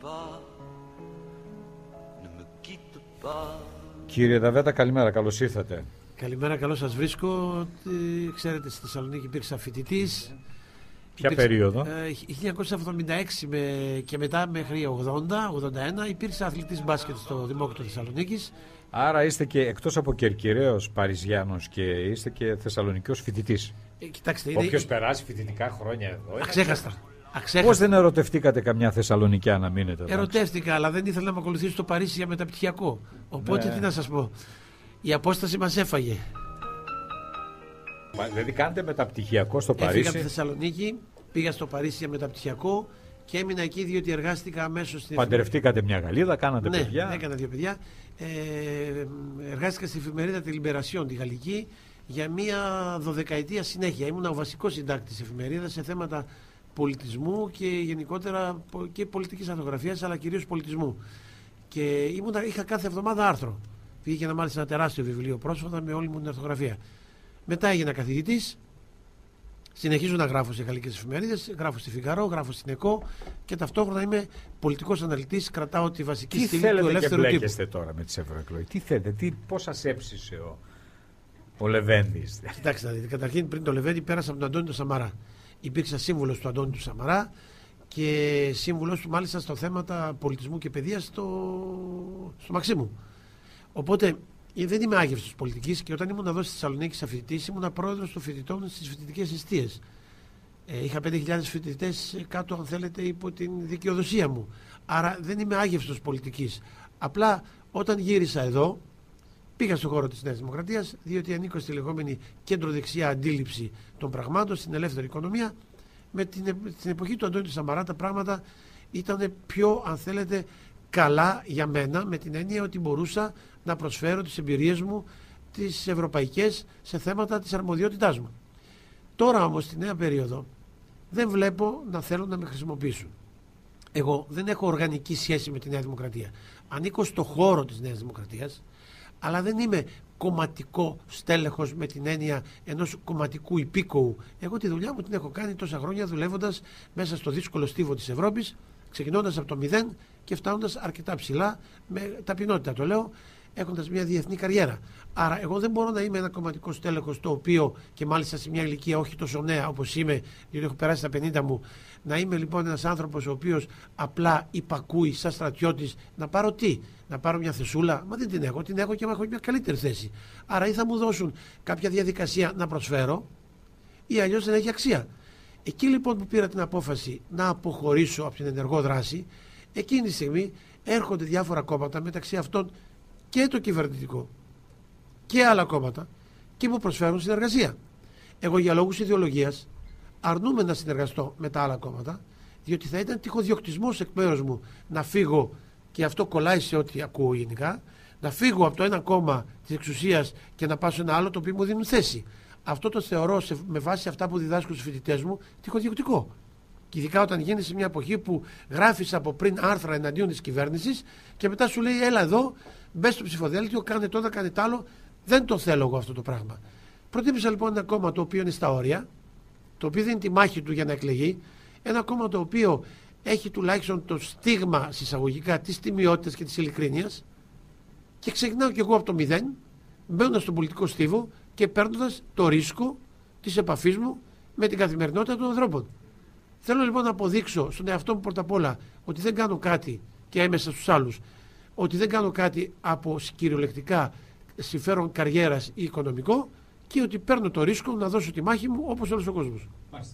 Κύριε Δαβέτα, καλημέρα, καλώς ήρθατε. Καλημέρα, καλώς σας βρίσκω. Ξέρετε, στη Θεσσαλονίκη υπήρξα φοιτητής. Ποια περίοδο? 1976 και μετά μέχρι 80-81 υπήρξα αθλητής μπάσκετ στο Δημόκριτο Θεσσαλονίκης. Άρα είστε και εκτός από Κερκυραίος Παριζιάνος και είστε και Θεσσαλονικιός φοιτητής. Κοιτάξτε, Όποιος περάσει φοιτητικά χρόνια εδώ. Αξέχαστα. Πώς δεν ερωτευτήκατε καμιά Θεσσαλονικιά να μείνετε? Ερωτεύτηκα, αλλά δεν ήθελα να με ακολουθήσει στο Παρίσι για μεταπτυχιακό. Οπότε τι να σας πω. Η απόσταση μας έφαγε. Δηλαδή κάνετε μεταπτυχιακό στο Παρίσι? Έφυγα από τη Θεσσαλονίκη, πήγα στο Παρίσι για μεταπτυχιακό και έμεινα εκεί διότι εργάστηκα αμέσως στην. Παντρευτήκατε μια Γαλλίδα, κάνατε ναι, παιδιά? Ναι, έκανα δύο παιδιά. Εργάστηκα στην εφημερίδα τη Λιμπερασιόν, τη γαλλική, για μία 12ετία συνέχεια. Ήμουν ο βασικός συντάκτης της εφημερίδας σε θέματα πολιτισμού και γενικότερα και πολιτικής αρθογραφίας, αλλά κυρίως πολιτισμού. Και είχα κάθε εβδομάδα άρθρο. Βγήκε να μάλιστα ένα τεράστιο βιβλίο πρόσφατα με όλη μου την αρθογραφία. Μετά έγινα καθηγητής. Συνεχίζω να γράφω σε γαλλικές εφημερίδες, γράφω στη Φιγκαρό, γράφω στην ΕΚΟ και ταυτόχρονα είμαι πολιτικός αναλυτής. Κρατάω τη βασική στήλη του ελεύθερου τύπου. Τι θέλετε και μπλέκεστε τώρα με τις ευρωεκλογές? Τι θέλετε, πώς σας έψησε ο Λεβέντης? Κοιτάξτε να δείτε, καταρχήν πριν το Λεβέντη πέρασα από τον Αντώνη του Σαμαρά. Υπήρξα σύμβουλος του Αντώνη του Σαμαρά και σύμβουλος του μάλιστα στο θέματα πολιτισμού και παιδείας στο Μαξίμου. Οπότε δεν είμαι άγευστος πολιτικής και όταν ήμουν εδώ στη Θεσσαλονίκη σαν φοιτητής ήμουν πρόεδρος των φοιτητών στις φοιτητικές εστίες. Είχα 5.000 φοιτητές κάτω, αν θέλετε, υπό την δικαιοδοσία μου. Άρα δεν είμαι άγευστος πολιτικής. Απλά όταν γύρισα εδώ πήγα στον χώρο της Νέας Δημοκρατίας, διότι ανήκω στη λεγόμενη κέντρο-δεξιά αντίληψη των πραγμάτων, στην ελεύθερη οικονομία. Με την εποχή του Αντώνη του Σαμαρά τα πράγματα ήταν πιο, αν θέλετε, καλά για μένα, με την έννοια ότι μπορούσα να προσφέρω τις εμπειρίες μου, τις ευρωπαϊκές, σε θέματα της αρμοδιότητάς μου. Τώρα όμως, στη νέα περίοδο, δεν βλέπω να θέλουν να με χρησιμοποιήσουν. Εγώ δεν έχω οργανική σχέση με τη Νέα Δημοκρατία. Ανήκω στο χώρο της Νέας Δημοκρατίας, αλλά δεν είμαι κομματικό στέλεχος με την έννοια ενός κομματικού υπήκοου. Εγώ τη δουλειά μου την έχω κάνει τόσα χρόνια δουλεύοντας μέσα στο δύσκολο στίβο της Ευρώπης, ξεκινώντας από το 0 και φτάνοντας αρκετά ψηλά, με ταπεινότητα το λέω, έχοντας μια διεθνή καριέρα. Άρα εγώ δεν μπορώ να είμαι ένα κομματικό στέλεχος, το οποίο και μάλιστα σε μια ηλικία όχι τόσο νέα όπως είμαι, γιατί έχω περάσει τα 50 μου, να είμαι λοιπόν ένας άνθρωπος ο οποίος απλά υπακούει σαν στρατιώτης να πάρω τι? Να πάρω μια θεσούλα? Μα δεν την έχω και έχω μια καλύτερη θέση. Άρα ή θα μου δώσουν κάποια διαδικασία να προσφέρω ή αλλιώς δεν έχει αξία. Εκεί λοιπόν που πήρα την απόφαση να αποχωρήσω από την ενεργό δράση, εκείνη τη στιγμή έρχονται διάφορα κόμματα, μεταξύ αυτών και το κυβερνητικό και άλλα κόμματα, και μου προσφέρουν συνεργασία. Εγώ για λόγους ιδεολογίας αρνούμαι να συνεργαστώ με τα άλλα κόμματα, διότι θα ήταν τυχοδιοκτισμός εκ μέρους μου να φύγω, και αυτό κολλάει σε ό,τι ακούω γενικά, να φύγω από το ένα κόμμα της εξουσίας και να πάω σε ένα άλλο το οποίο μου δίνουν θέση. Αυτό το θεωρώ με βάση αυτά που διδάσκω στους φοιτητές μου τυχοδιοκτικό. Και ειδικά όταν γίνει σε μια εποχή που γράφεις από πριν άρθρα εναντίον της κυβέρνησης και μετά σου λέει έλα εδώ, μπες στο ψηφοδέλτιο, κάνε το ένα, κάνε τ' άλλο. Δεν το θέλω εγώ αυτό το πράγμα. Προτίμησα λοιπόν ένα κόμμα το οποίο είναι στα όρια, το οποίο δίνει τη μάχη του για να εκλεγεί, ένα κόμμα το οποίο έχει τουλάχιστον το στίγμα συσσαγωγικά της τιμιότητας και της ειλικρίνειας, και ξεκινάω κι εγώ από το 0, μπαίνοντας στον πολιτικό στίβο και παίρνοντας το ρίσκο της επαφής μου με την καθημερινότητα των ανθρώπων. Θέλω λοιπόν να αποδείξω στον εαυτό μου πρώτα απ' όλα ότι δεν κάνω κάτι και έμεσα στους άλλους, ότι δεν κάνω κάτι από κυριολεκτικά συμφέρον καριέρας ή οικονομικό, και ότι παίρνω το ρίσκο να δώσω τη μάχη μου όπως όλος ο κόσμος. Μάλιστα.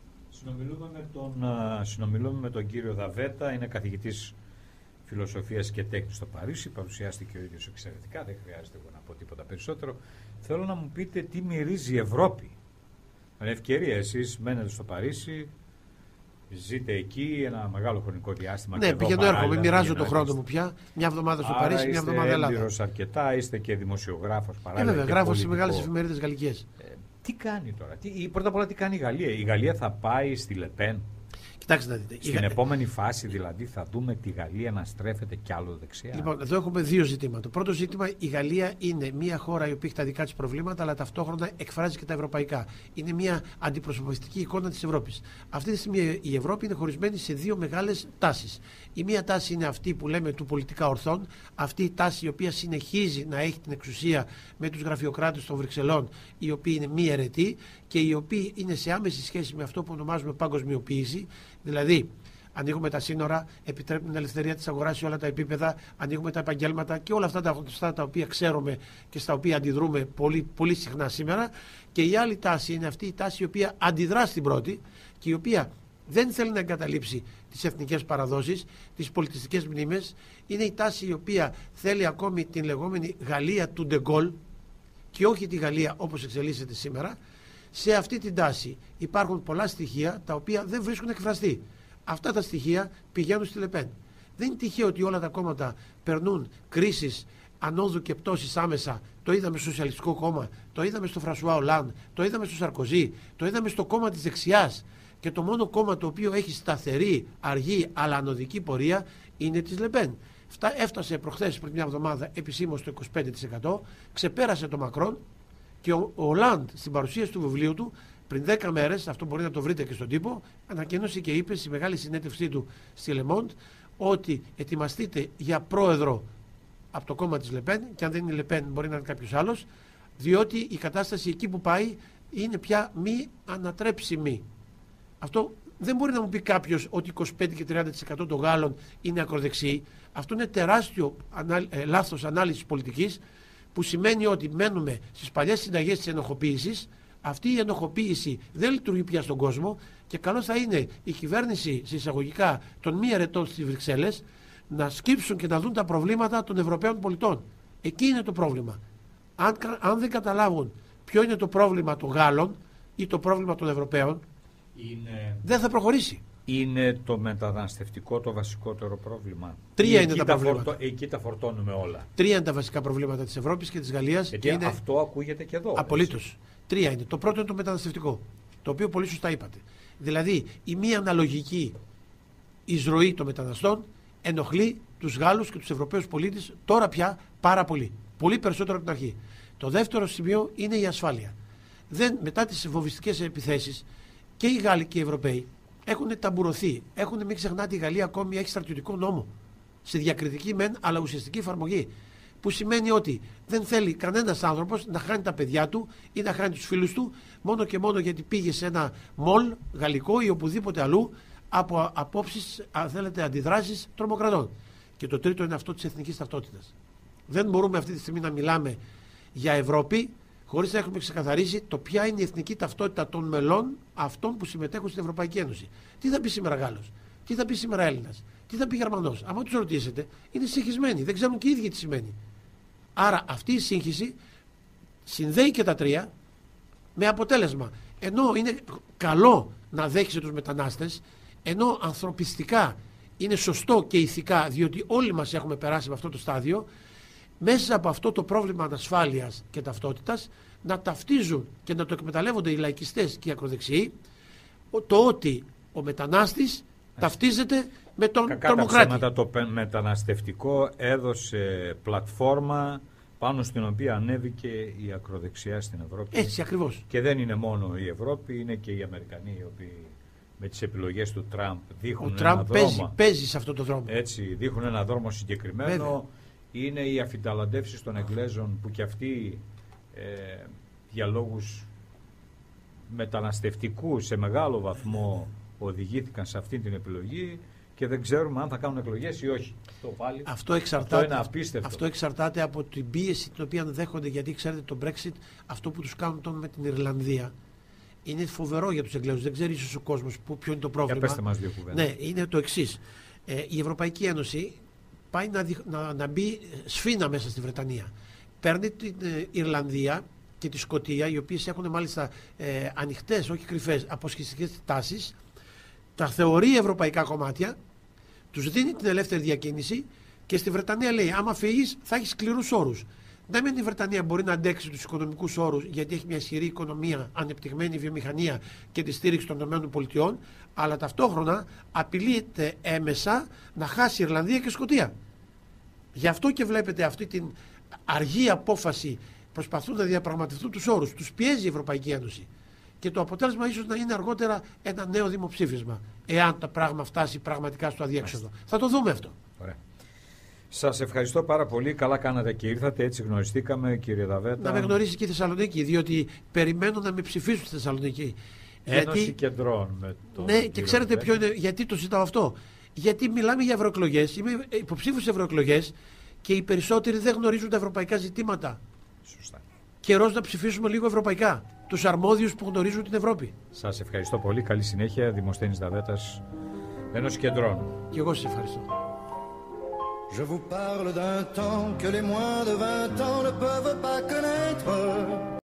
Συνομιλούμε με τον κύριο Δαβέτα, είναι καθηγητής φιλοσοφίας και τέχνης στο Παρίσι, παρουσιάστηκε ο ίδιος εξαιρετικά, δεν χρειάζεται εγώ να πω τίποτα περισσότερο. Θέλω να μου πείτε τι μυρίζει η Ευρώπη. Με ευκαιρία, εσείς μένετε στο Παρίσι, ζείτε εκεί ένα μεγάλο χρονικό διάστημα. Ναι, πηγαίνω, έρχομαι, μοιράζω το χρόνο μου πια. Μια εβδομάδα στο Παρίσι, μια εβδομάδα Ελλάδα. Είστε έμπειρος αρκετά, είστε και δημοσιογράφος παράλληλα. Βέβαια, γράφω στις μεγάλες εφημερίδες γαλλικές. Τι κάνει τώρα, πρώτα απ' όλα τι κάνει η Γαλλία? Η Γαλλία θα πάει στη Λεπέν? Κοιτάξτε να δείτε. Στην επόμενη φάση δηλαδή θα δούμε τη Γαλλία να στρέφεται κι άλλο δεξιά. Λοιπόν, εδώ έχουμε δύο ζητήματα. Το πρώτο ζήτημα, η Γαλλία είναι μια χώρα η οποία έχει τα δικά της προβλήματα, αλλά ταυτόχρονα εκφράζει και τα ευρωπαϊκά. Είναι μια αντιπροσωπευτική εικόνα της Ευρώπης. Αυτή τη στιγμή η Ευρώπη είναι χωρισμένη σε δύο μεγάλες τάσεις. Η μία τάση είναι αυτή που λέμε του πολιτικά ορθών, αυτή η τάση η οποία συνεχίζει να έχει την εξουσία με τους γραφειοκράτες των Βρυξελών, οι οποίοι είναι μη αιρετοί και οι οποίοι είναι σε άμεση σχέση με αυτό που ονομάζουμε παγκοσμιοποίηση. Δηλαδή, ανοίγουμε τα σύνορα, επιτρέπουμε την ελευθερία της αγοράς σε όλα τα επίπεδα, ανοίγουμε τα επαγγέλματα και όλα αυτά τα οποία ξέρουμε και στα οποία αντιδρούμε πολύ, πολύ συχνά σήμερα. Και η άλλη τάση είναι αυτή η τάση η οποία αντιδρά στην πρώτη και η οποία δεν θέλει να εγκαταλείψει τις εθνικές παραδόσεις, τις πολιτιστικές μνήμες. Είναι η τάση η οποία θέλει ακόμη την λεγόμενη Γαλλία του Ντεγκόλ και όχι τη Γαλλία όπως εξελίσσεται σήμερα. Σε αυτή την τάση υπάρχουν πολλά στοιχεία τα οποία δεν βρίσκουν εκφραστεί. Αυτά τα στοιχεία πηγαίνουν στη Λεπέν. Δεν είναι τυχαίο ότι όλα τα κόμματα περνούν κρίσεις ανόδου και πτώσης άμεσα. Το είδαμε στο Σοσιαλιστικό Κόμμα, το είδαμε στο Φρανσουά Ολάν, το είδαμε στο Σαρκοζή, το είδαμε στο κόμμα της δεξιάς. Και το μόνο κόμμα το οποίο έχει σταθερή, αργή αλλά ανωδική πορεία είναι της Λεπέν. Έφτασε προχθές πριν μια εβδομάδα επισήμως το 25%, ξεπέρασε το Μακρόν. Και ο Ολάντ στην παρουσίαση του βιβλίου του πριν 10 μέρες, αυτό μπορεί να το βρείτε και στον τύπο, ανακοίνωσε και είπε στη μεγάλη συνέντευξή του στη Λεμόντ ότι ετοιμαστείτε για πρόεδρο από το κόμμα της Λεπέν, και αν δεν είναι η Λεπέν μπορεί να είναι κάποιος άλλος, διότι η κατάσταση εκεί που πάει είναι πια μη ανατρέψιμη. Αυτό δεν μπορεί να μου πει κάποιος ότι 25 και 30% των Γάλλων είναι ακροδεξιοί. Αυτό είναι τεράστιο λάθος ανάλυσης πολιτικής, που σημαίνει ότι μένουμε στις παλιές συνταγές της ενοχοποίησης. Αυτή η ενοχοποίηση δεν λειτουργεί πια στον κόσμο και καλό θα είναι η κυβέρνηση εισαγωγικά των μη αιρετών στις Βρυξέλλες να σκύψουν και να δουν τα προβλήματα των Ευρωπαίων πολιτών. Εκεί είναι το πρόβλημα. Αν δεν καταλάβουν ποιο είναι το πρόβλημα των Γάλλων ή το πρόβλημα των Ευρωπαίων, δεν θα προχωρήσει. Είναι το μεταναστευτικό το βασικότερο πρόβλημα. Τρία είναι τα προβλήματα. Εκεί τα φορτώνουμε όλα. Τρία είναι τα βασικά προβλήματα της Ευρώπης και της Γαλλίας. Γιατί είναι... αυτό ακούγεται και εδώ. Απολύτως. Τρία είναι. Το πρώτο είναι το μεταναστευτικό, το οποίο πολύ σωστά είπατε. Δηλαδή, η μη αναλογική εισρωή των μεταναστών ενοχλεί τους Γάλλους και τους Ευρωπαίους πολίτες τώρα πια πάρα πολύ. Πολύ περισσότερο από την αρχή. Το δεύτερο σημείο είναι η ασφάλεια. Μετά τις βομβιστικές επιθέσεις και οι Γάλλοι και οι Ευρωπαίοι έχουν ταμπουρωθεί. Μην ξεχνάτε, η Γαλλία ακόμη έχει στρατιωτικό νόμο. Σε διακριτική μεν, αλλά ουσιαστική εφαρμογή. Που σημαίνει ότι δεν θέλει κανένας άνθρωπος να χάνει τα παιδιά του ή να χάνει τους φίλους του μόνο και μόνο γιατί πήγε σε ένα μολ γαλλικό ή οπουδήποτε αλλού από απόψεις, αν θέλετε, αντιδράσεις τρομοκρατών. Και το τρίτο είναι αυτό της εθνικής ταυτότητας. Δεν μπορούμε αυτή τη στιγμή να μιλάμε για Ευρώπη χωρίς να έχουμε ξεκαθαρίσει το ποια είναι η εθνική ταυτότητα των μελών αυτών που συμμετέχουν στην Ευρωπαϊκή Ένωση. Τι θα πει σήμερα Γάλλος, τι θα πει σήμερα Έλληνας, τι θα πει Γερμανός. Αν τους ρωτήσετε, είναι συγχυσμένοι, δεν ξέρουν και οι ίδιοι τι σημαίνει. Άρα αυτή η σύγχυση συνδέει και τα τρία με αποτέλεσμα. Ενώ είναι καλό να δέχεσαι τους μετανάστες, ενώ ανθρωπιστικά είναι σωστό και ηθικά, διότι όλοι μας έχουμε περάσει με αυτό το στάδιο, μέσα από αυτό το πρόβλημα ανασφάλειας και ταυτότητας να ταυτίζουν και να το εκμεταλλεύονται οι λαϊκιστές και οι ακροδεξιοί το ότι ο μετανάστης ταυτίζεται με τον τρομοκράτη. Το μεταναστευτικό έδωσε πλατφόρμα πάνω στην οποία ανέβηκε η ακροδεξιά στην Ευρώπη. Έτσι ακριβώς. Και δεν είναι μόνο η Ευρώπη, είναι και οι Αμερικανοί οι οποίοι με τις επιλογές του Τραμπ δείχνουν ένα δρόμο. Παίζει σε αυτό το δρόμο. Έτσι, δείχνουν ένα δρόμο συγκεκριμένο. Βέβαια. Είναι οι αφιταλαντεύσεις των Εγγλέζων που κι αυτοί για λόγους μεταναστευτικούς σε μεγάλο βαθμό οδηγήθηκαν σε αυτή την επιλογή και δεν ξέρουμε αν θα κάνουν εκλογές ή όχι. Αυτό είναι απίστευτο. Αυτό εξαρτάται από την πίεση την οποία δέχονται, γιατί ξέρετε το Brexit, αυτό που τους κάνουν τώρα με την Ιρλανδία, είναι φοβερό για τους Εγγλέζους. Δεν ξέρει ίσως ο κόσμος ποιο είναι το πρόβλημα. Για πέστε μας δύο κουβέντες. Ναι, είναι το εξής. Η Ευρωπαϊκή Ένωση πάει να μπει σφήνα μέσα στη Βρετανία. Παίρνει την Ιρλανδία και τη Σκωτία, οι οποίες έχουν μάλιστα ανοιχτές, όχι κρυφές, αποσχιστικές τάσεις, τα θεωρεί ευρωπαϊκά κομμάτια, τους δίνει την ελεύθερη διακίνηση και στη Βρετανία λέει: άμα φύγεις θα έχεις σκληρούς όρους. Ναι, μεν η Βρετανία μπορεί να αντέξει τους οικονομικούς όρους, γιατί έχει μια ισχυρή οικονομία, ανεπτυγμένη βιομηχανία και τη στήριξη των ΗΠΑ, αλλά ταυτόχρονα απειλείται έμεσα να χάσει η Ιρλανδία και η Σκωτία. Γι' αυτό και βλέπετε αυτή την αργή απόφαση, προσπαθούν να διαπραγματευτούν τους όρους, τους πιέζει η Ευρωπαϊκή Ένωση. Και το αποτέλεσμα ίσως να είναι αργότερα ένα νέο δημοψήφισμα, εάν το πράγμα φτάσει πραγματικά στο αδιέξοδο. Θα το δούμε αυτό. Ωραία. Σας ευχαριστώ πάρα πολύ. Καλά κάνατε και ήρθατε. Έτσι γνωριστήκαμε, κύριε Δαβέτα. Να με γνωρίσει και η Θεσσαλονίκη, διότι περιμένω να με ψηφίσουν στη Θεσσαλονίκη. Ένωση Κεντρών με το. Ναι, και ξέρετε ποιο είναι, γιατί το ζητάω αυτό. Γιατί μιλάμε για ευρωεκλογές, είμαι υποψήφιος σε ευρωεκλογές και οι περισσότεροι δεν γνωρίζουν τα ευρωπαϊκά ζητήματα. Σωστά. Καιρός να ψηφίσουμε λίγο ευρωπαϊκά. Τους αρμόδιους που γνωρίζουν την Ευρώπη. Σας ευχαριστώ πολύ. Καλή συνέχεια. Δημοσθένης Δαβέτας, Ένωση Κεντρών. Και εγώ σας ευχαριστώ. Je vous parle d'un temps que les moins de 20 ans ne peuvent pas connaître.